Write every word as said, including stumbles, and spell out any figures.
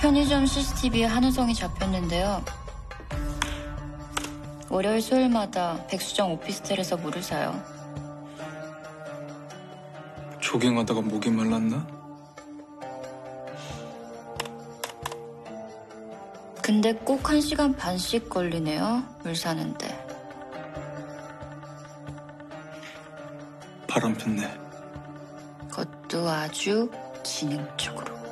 편의점 씨씨티비에 한우성이 잡혔는데요. 월요일 수요일마다 백수정 오피스텔에서 물을 사요. 조깅하다가 목이 말랐나? 근데 꼭 한 시간 반씩 걸리네요, 물 사는데. 바람 폈네. 그것도 아주 지능적으로.